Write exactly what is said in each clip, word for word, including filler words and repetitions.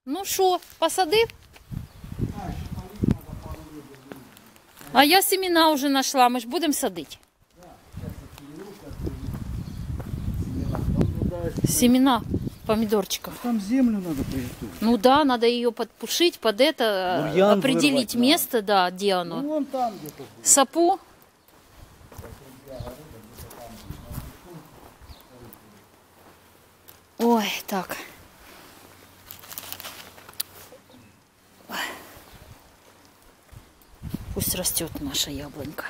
Ну що, посадив? А я семена вже знайшла, ми ж будемо садити. Семена помидорчиков. Там землю надо приготовить. Ну да, надо ее подпушить, под это, Бурьян определить вырвать место, надо. да, где оно. Ну, вон там где-то. Сапу. Ой, так. Пусть растет наша яблонька.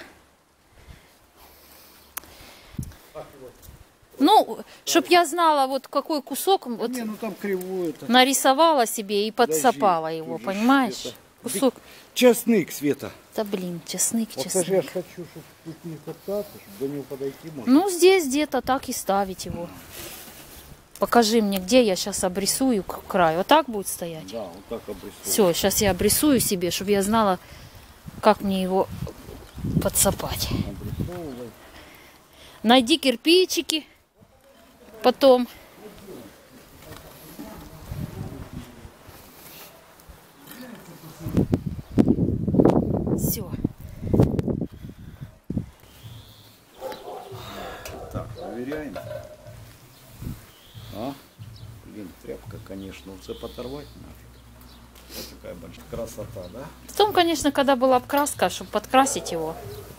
Ну, чтоб я знала, вот какой кусок, вот Не, ну там кривую это. нарисовала себе и подсыпала Подожди, его, тут же понимаешь? это. Кусок. Честник, Света. Да блин, чесник, Вот же я чесник. ж хочу, чтобы тут не кататься, чтобы до него подойти можно. Ну, здесь где-то так и ставить его. Покажи мне, где я сейчас обрисую к краю. Вот так будет стоять? Да, вот так обрисовывать. Все, сейчас я обрисую себе, чтобы я знала, как мне его подсыпать. Обрисовывай. Найди кирпичики. Потом. Все. Так, проверяем. А? Блин, тряпка, конечно, все поторвать нафиг. Вот такая большая красота, да? Потом, конечно, когда была обкраска, чтобы подкрасить его.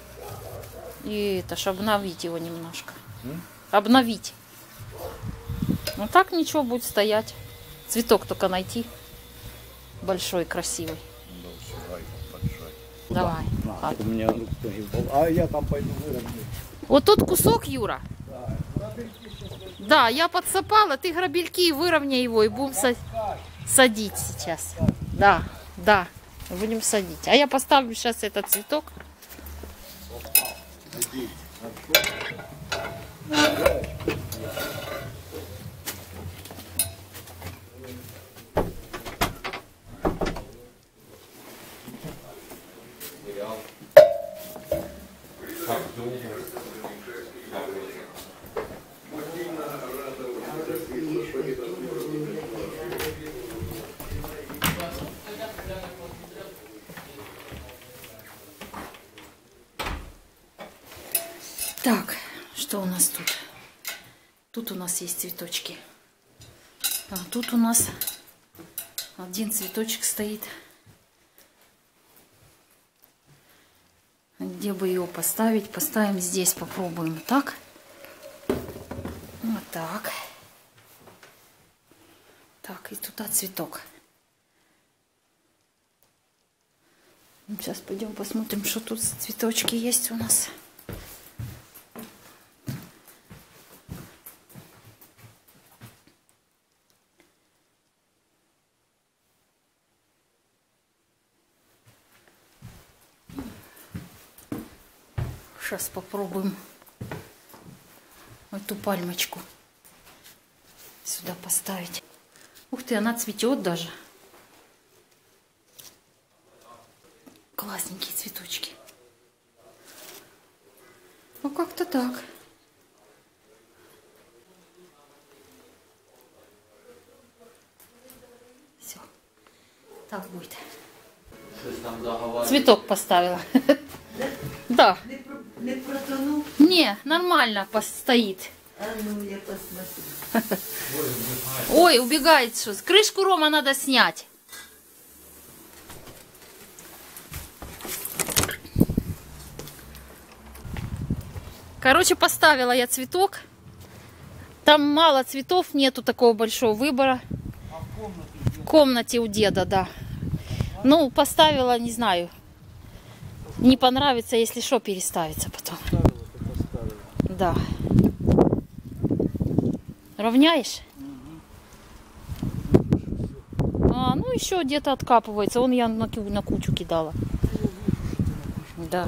И это, чтобы обновить его немножко. М? Обновить. Ну так ничего, будет стоять. Цветок только найти. Большой, красивый. Да, все, ай, поджать. Давай. На, Ладно. у меня рука не была. А я там пойду выровняю. Вот тут кусок, Юра. Да, грабельки сейчас. Да, я подсыпала, ты грабельки, выровняй его и будем са- садить сейчас. Да, да, будем садить. А я поставлю сейчас этот цветок. Так, что у нас тут? Тут у нас есть цветочки. А тут у нас один цветочек стоит. Где бы его поставить? Поставим здесь, попробуем. Так. Вот так. Так, и туда цветок. Сейчас пойдем посмотрим, что тут за цветочки есть у нас. Сейчас попробуем эту пальмочку сюда поставить. Ух ты, она цветет даже. Классненькие цветочки. Ну как-то так. Все. Так будет. Цветок поставила. Да. Не протонул? Не, нормально постоит. А ну я посмотрю. Ой, убегает что. Крышку, Рома, надо снять. Короче, поставила я цветок. Там мало цветов, нету такого большого выбора. В комнате у деда, да. Ну, поставила, не знаю. Не понравится, если что, переставится потом. Да. Равняешь? Угу. А, ну еще где-то откапывается. Вон я на, на кучу кидала. Да.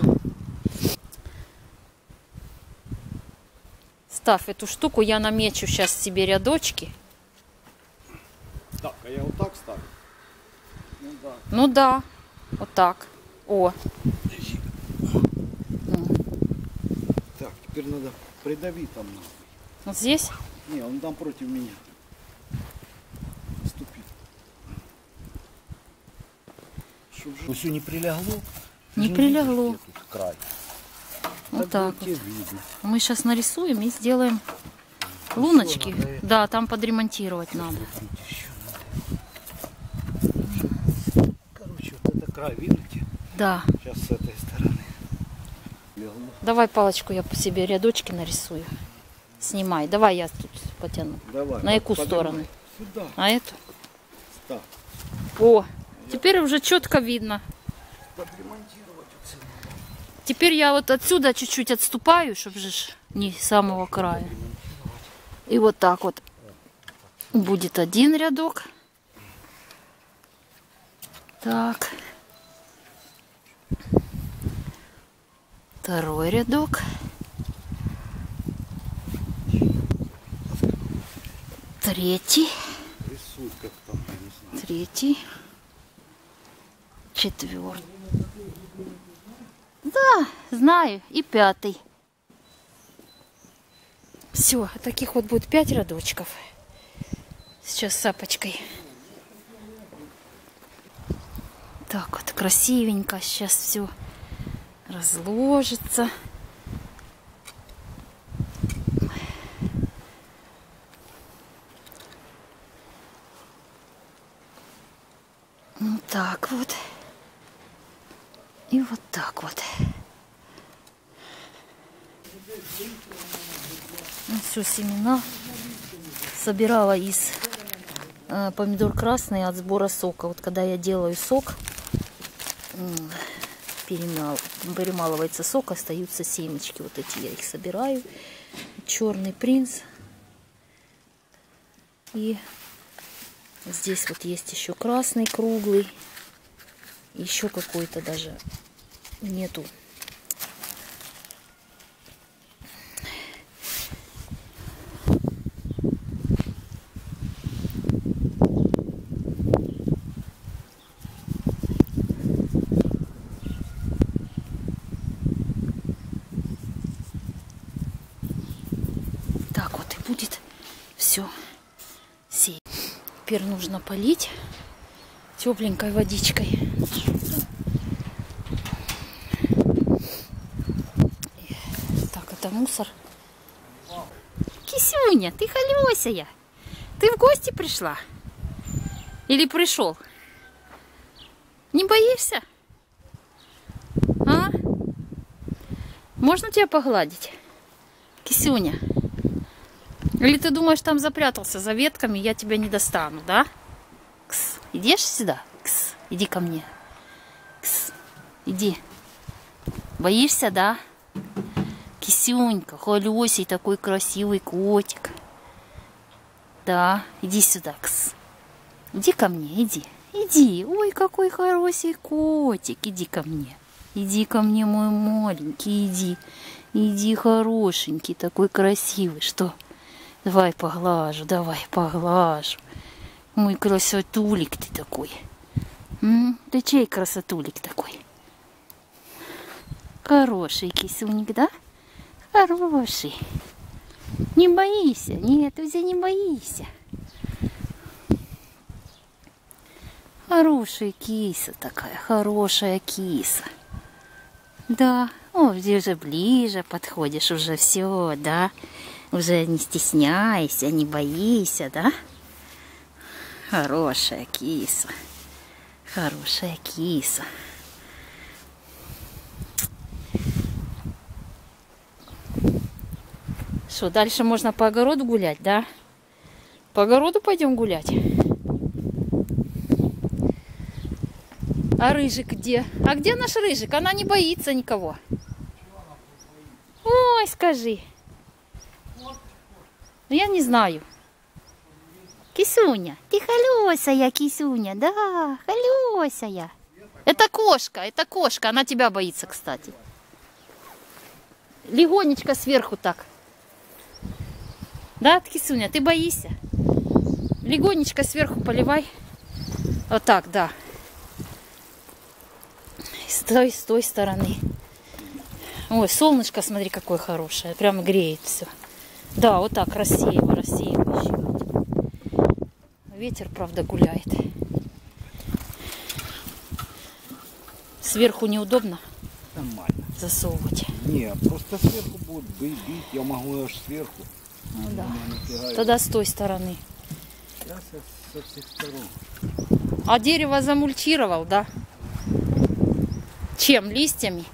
Ставь эту штуку, я намечу сейчас себе рядочки. Так, а я вот так ставлю? Ну да. Ну да, вот так. О. Так, теперь надо придавить там. Вот здесь? Не, он там против меня. Ступит. Чтобы все не прилегло. Не Ну, прилегло. видишь, где тут край. Вот так тебе вот. видно. Мы сейчас нарисуем и сделаем луночки. надо это. Да, там подремонтировать надо. Смотрите, еще надо. Короче, вот это край, видите? Да. Сейчас с этой стороны. Легло. Давай палочку я по себе рядочки нарисую. Снимай. Давай я тут потяну. Давай. На яку поднимай. сторону? Сюда. А эту? Ставь. О, теперь уже четко видно. Подремонтировать отсюда. Теперь я вот отсюда чуть-чуть отступаю, чтобы же ж не с самого края. И вот так вот будет один рядок. Так. Второй рядок. Третий. Рисуй, как там, я не знаю. Третий. Четвертый. Да, знаю. И пятый. Все, таких вот будет пять рядочков. Сейчас сапочкой. Так вот, красивенько. Сейчас все разложится. Вот так вот. И вот так вот. Ну, все, семена собирала из э, помидор красный от сбора сока. Вот когда я делаю сок, э, перемал, перемалывается сок, остаются семечки. Вот эти я их собираю. Черный принц. И здесь вот есть еще красный круглый. Еще какой-то даже нету. Так вот и будет все сеять. Теперь нужно полить тепленькой водичкой. Так, это мусор. Кисюня, ты холёсая. Ты в гости пришла? Или пришел? Не боишься? А? Можно тебя погладить? Кисюня. Или ты думаешь, там запрятался за ветками, я тебя не достану, да? Кс. Идешь сюда? Кс. Иди ко мне. Кс. Иди. Боишься, да? Кисюнька, холёсей такой красивый котик. Да, иди сюда, кс. Иди ко мне, иди. Иди. Ой, какой хороший котик. Иди ко мне. Иди ко мне, мой маленький, иди. Иди, хорошенький, такой красивый. Что? Давай поглажу, давай поглажу. Мой красотулик ты такой. М? Ты чей красотулик такой? Хороший кисюник, да? Хороший. Не боишься? Нет, ты не боишься. Хорошая киса такая, хорошая киса. Да, о, ты уже ближе подходишь, уже все, да? Уже не стесняйся, не боишься, да? Хорошая киса. Хорошая киса. Что, дальше можно по огороду гулять, да? По огороду пойдем гулять. А Рыжик где? А где наш Рыжик? Она не боится никого. Ой, скажи. Я не знаю. Кисюня, ты холёсая, Кисюня, да, холёсая. Это кошка, это кошка, она тебя боится, кстати. Легонечко сверху так. Да, Кисюня, ты боишься? Легонечко сверху поливай. Вот так, да. С той, с той стороны. Ой, солнышко, смотри, какое хорошее. Прямо греет все. Да, вот так, рассеиваю, рассеиваю. Ветер, правда, гуляет. Сверху неудобно Нормально. засовывать. Не, просто сверху будет бить, бить. Я могу аж сверху. Ну да. Нафига Тогда с той стороны. я со, со всех сторон. А дерево замульчировал, да? Чем? Листьями?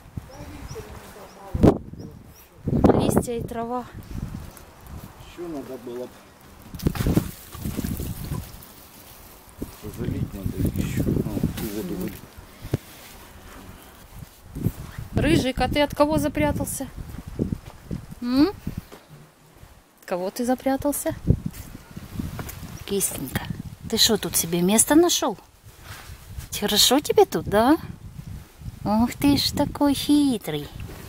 Листья и трава. Еще надо было б залить, надо еще. Ну, воду вылить. Рыжик, а ты от кого запрятался? М? Кого ты запрятался? Кисленька, ты что, тут себе место нашел? Хорошо тебе тут, да? Ух ты ж такой хитрый.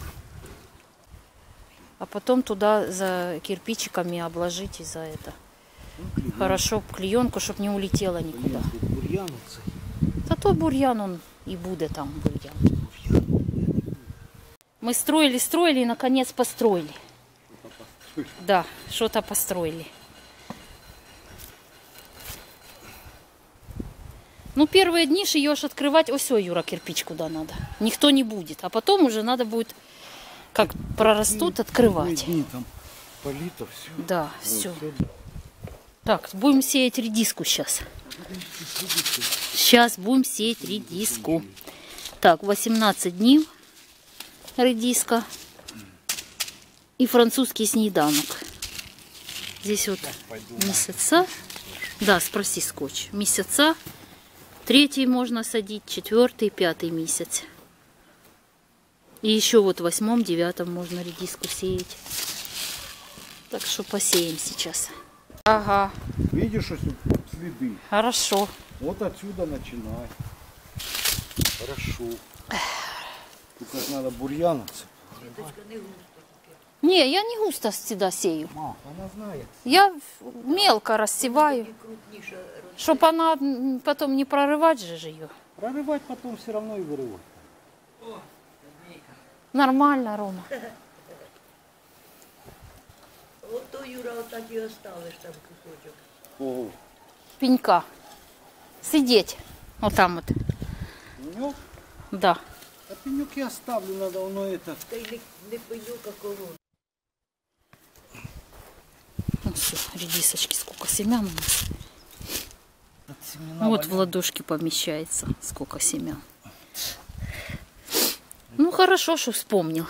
А потом туда за кирпичиками обложить и за это. Ну, Хорошо клеенку, чтобы не улетела никуда. Бурьян, Зато бурьян он и будет там бурьян. Мы строили, строили и наконец построили. Да, что-то построили. Ну, первые дни шьешь открывать. Ой, все, Юра, кирпич куда надо. Никто не будет. А потом уже надо будет, как прорастут, открывать. Дни там полито, все. Да, все. Так, будем сеять редиску сейчас. Сейчас будем сеять редиску. Так, восемнадцать дней редиска. И французский снеданок. Здесь вот месяца. Да, спроси скотч. Месяца. Третий можно садить, четвертый, пятый месяц. И еще вот в восьмом, девятом можно редиску сеять. Так что посеем сейчас. Ага. Видишь, что следы? Хорошо. Вот отсюда начинай. Хорошо. Только надо бурьян отсыпать. Не, я не густо всегда сею. Мам, она знает. Я мелко рассеваю, чтобы она потом не прорывать же ее. Прорывать потом все равно и вырывать. Нормально, Рома. Вот то, Юра, вот так и осталось там кусочек. Ого. Пенька. Сидеть. Вот там вот. Пенек? Да. А пенек я оставлю, надо оно это. Та й не, не пойду, какого. Ну все, редисочки, сколько семян у нас. От семена Вот в валяют. ладошки помещается, сколько семян. Ну хорошо, что вспомнил.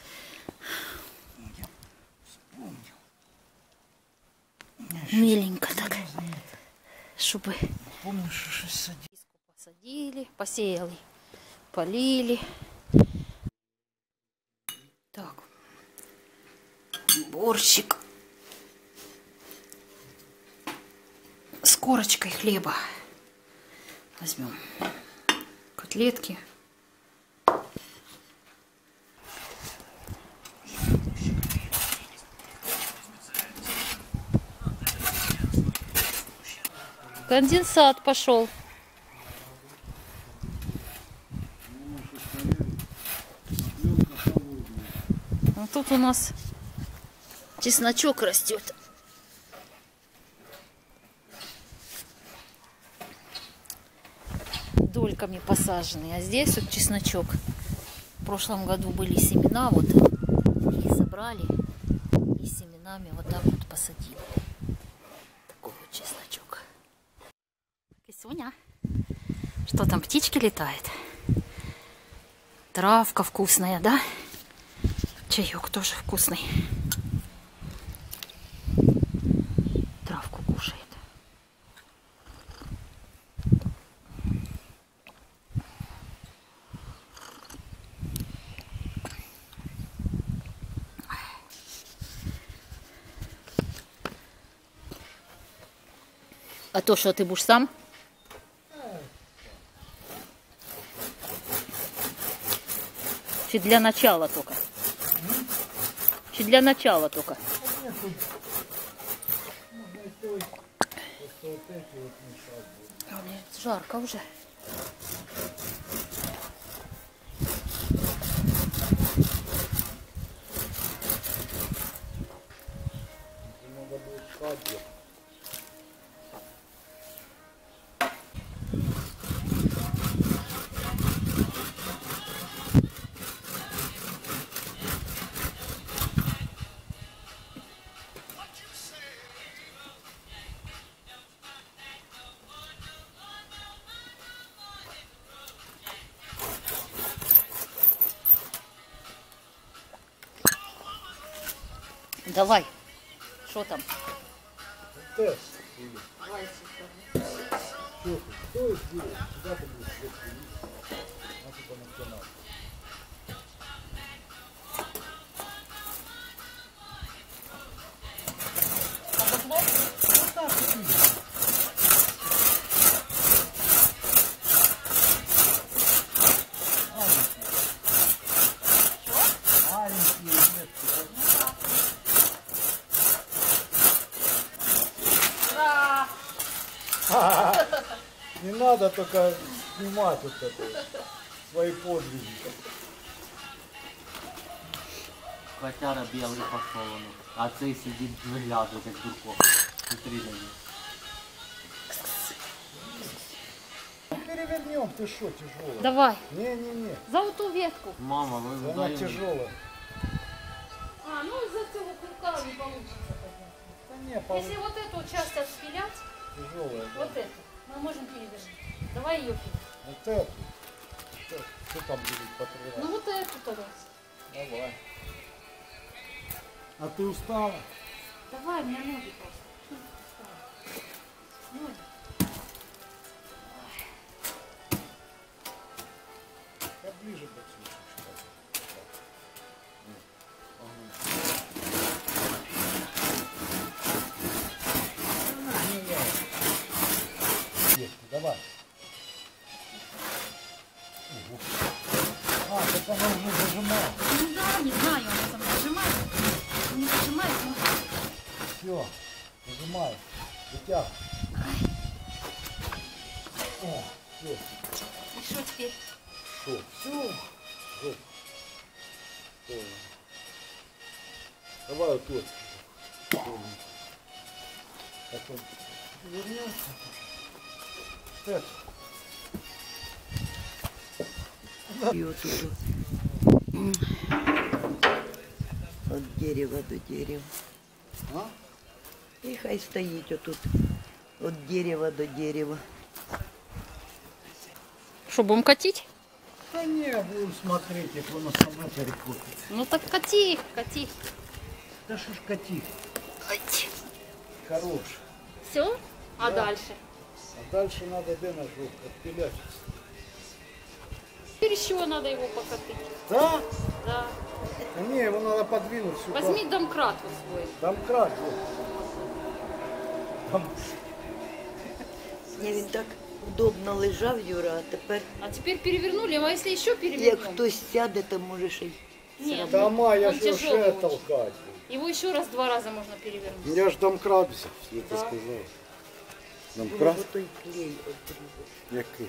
Миленько так. Чтобы Помнишь, что садить? посадили, посеяли, полили. Так. Борщик. С корочкой хлеба. Возьмем котлетки. Конденсат пошел. А тут у нас чесночок растет. Дольками посаженный. А здесь вот чесночок. В прошлом году были семена, вот их собрали и семенами вот так вот посадили. Такой вот чесночок. Кисуня, что там, птички летают? Травка вкусная, да? Чаек тоже вкусный. Травку кушает. А то, что ты будешь сам? Чи для начала только? Чи для начала только? Нет, жарко уже. Давай. Что там? Тест. Давай, Что ты? Что здесь? Куда ты будешь здесь ходить? А ты по националу. Вот так вот видишь. Маленькие ветки. Ура! Не надо только снимать вот это, свои подвиги. Котяра білий пошов, а цей сидить виглядає, як дурко. Смотри на нього. Перевернем, ты что, тяжелая? Давай. Не-не-не, За вот ту ветку. Мама, ви она вдаємо. тяжелая. А, ну из-за этого круга не получится. Да не, по... Если вот эту часть отспилять, тяжелая. Да. вот эту, мы можем перевернуть. Давай ее перевернем. Вот эту. Что, что там будет Ну покрывать? вот эту тогда. Давай. А ты устала? Давай, у меня ноги просто. Ноги. Я ближе подсушишь. Давай. Ого. А, так она уже зажимает. Ну да, не знаю, она там нажимает. Не нажимает, ну. Все, нажимай. Вытягивай. О, все. И что теперь? Что? Все. Вот. Все. Давай вот тут. Потом вернемся. Так. І отут. От дерева до дерева. А? І хай стоїть отут. От дерева до дерева. Что, будем катить? Да не, будем смотреть, как он сама перекупит. Ну так кати, кати. Да что ж кати, Ай. хорош. Все? А Да. дальше? А дальше надо где ножок отпилять. Теперь еще надо его покатить. Да? Да. А не, его надо подвинуть сюда. Возьми домкрат вот свой. Там крак вот. Там... Ні, він так удобно лежав, Юра, а тепер, А теперь перевернули, а если еще як перевернем? хтось сяде, то може ще й. Нет, Дома, я он же тяжелый уже очень. толкать. Его еще раз два раза можно перевернуть. Я ж домкрат взяв, я Да. це сказав. Було Домкрат? б той клей обрізати. Який?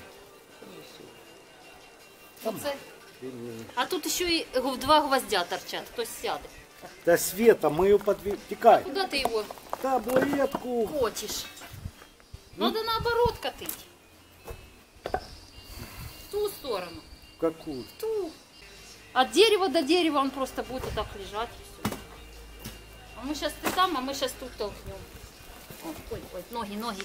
Оце. А тут еще и гв- два гвоздя торчат, кто сядет. Да, Света, мы ее подвинем. Текай. Куда ты его Таблетку. хочешь? Надо наоборот катить. В ту сторону. Какую? В ту. От дерева до дерева он просто будет вот так лежать. И все. А мы сейчас ты там, а мы сейчас тут толкнем. О, ой, ой, ноги, ноги.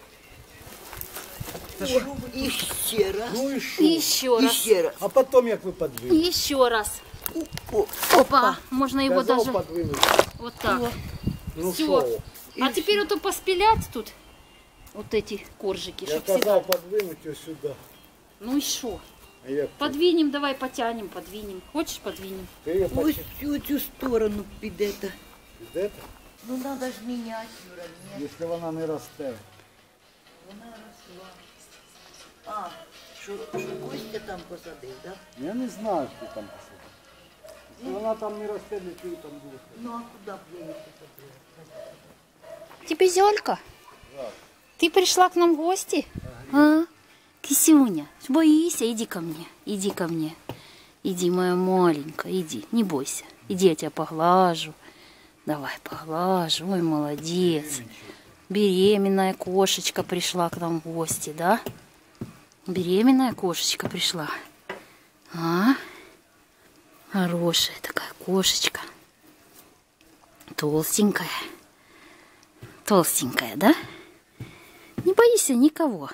І ще раз. Ну и шо? Еще І раз. ще раз. А потом як ви подвинете? Еще раз. О, Опа, можно его Сказал даже подвинуть. вот так. Ну Всё. шо? А теперь вот поспилять тут вот эти коржики, Я чтоб всегда. сказал подвинуть ее сюда. Ну и что? А я Подвинем, давай потянем, подвинем. Хочешь, подвинем? Ты ее ось почти... цю, цю сторону піде. та. Это? Ну треба ж міняти, Юра, ні. Если вона не росте. Вона росла. А, що, що Костя там посадив, так? Да? Я не знаю, что там посадить. Если вона там не росте, нічого там буде. Ну а куди б я її посадила? Тебе Зёлька? Ты пришла к нам в гости? А? Кисюня, боишься? Иди ко мне, иди ко мне. Иди, моя маленькая, иди, не бойся. Иди, я тебя поглажу. Давай, поглажу. Ой, молодец. Беременная кошечка пришла к нам в гости, да? Беременная кошечка пришла. А? Хорошая такая кошечка. Толстенькая. Толстенькая, да? Не боишься никого.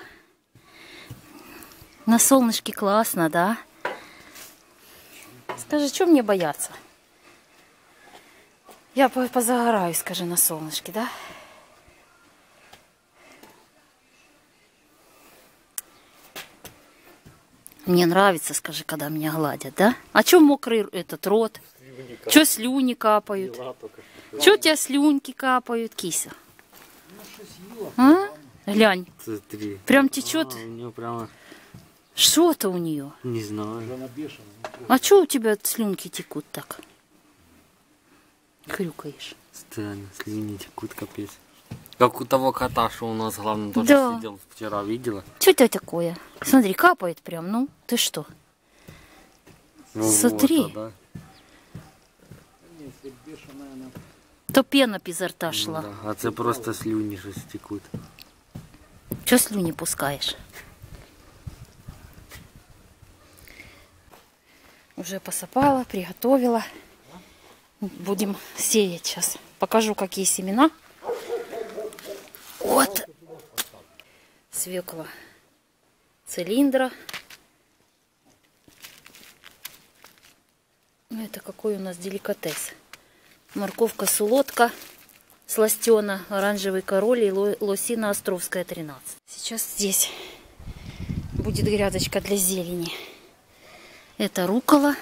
На солнышке классно, да? Скажи, что мне бояться? Я по- позагораю, скажи, на солнышке, да? Мне нравится, скажи, когда меня гладят, да? А чё мокрый этот рот? Чё слюни капают? Чё у тебя слюнки капают, кися? А? Глянь, Смотри. прям течет. А, у нее прямо, Что-то у нее. не знаю. А чё у тебя слюнки текут так? Хрюкаешь. Странно, слюни текут, капец. Как у того кота, что у нас главное тоже Да. сидел вчера, видела? Что это такое? Смотри, капает прям, ну, ты что? Ну, Смотри. вот, а, То пена изо рта шла. да. А це просто слюни же стекут. Чё слюни пускаешь? Уже посыпала, приготовила. Будем сеять сейчас. Покажу, какие семена. Вот. Свекла цилиндра. Ну, это какой у нас деликатес. Морковка солодка, сластена, оранжевый король и ло- лосина островская тринадцать. Сейчас здесь будет грядочка для зелени. Это руккола.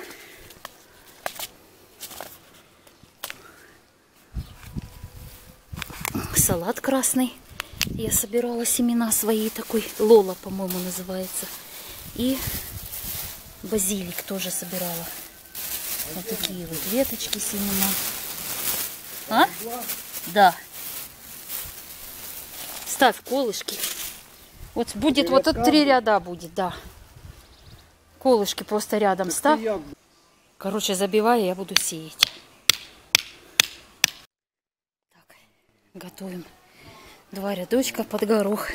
Салат красный. Я собирала семена свои, такой Лола, по-моему, называется. И базилик тоже собирала. Вот такие вот веточки семена. А? Да. Ставь колышки. Вот будет, вот тут три ряда будет, да. Колышки просто рядом ставь. Короче, забиваю, я буду сеять. Так, готовим два рядочка под горох.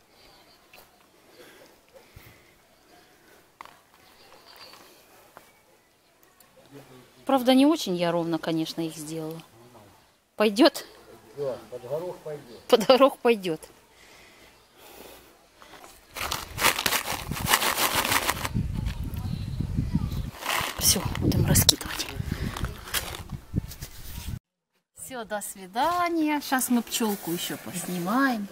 Правда, не очень я ровно, конечно, их сделала. Пойдет? Да, под горох пойдет. Под горох пойдет. Все, будем раскидывать. Все, до свидания. Сейчас мы пчелку еще поснимаем.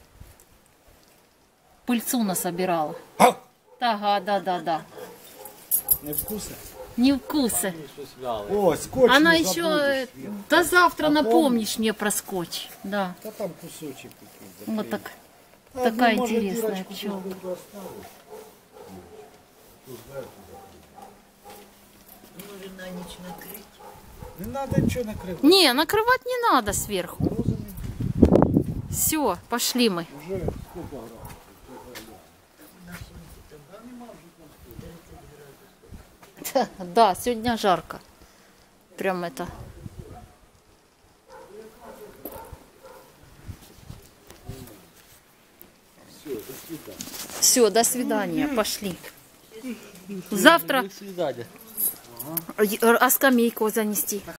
Пыльцу насобирала. Ага, да, да, да. Не вкусно? Не вкусы. О, скотч Она не еще забудешь. до завтра Напомни. напомнишь мне про скотч. Да, Да там кусочек какой-то. вот так. А, Такая ну, может, интересная дырочку пчелка. какую-то оставишь. Нужно на ночь накрыть. Не надо ничего накрывать. Не, накрывать не надо сверху. Морозами Все, пошли мы. уже сколько градусов? Да, сегодня жарко. Прям это. Все, до свидания. Пошли. Завтра До свидания. а скамейку занести.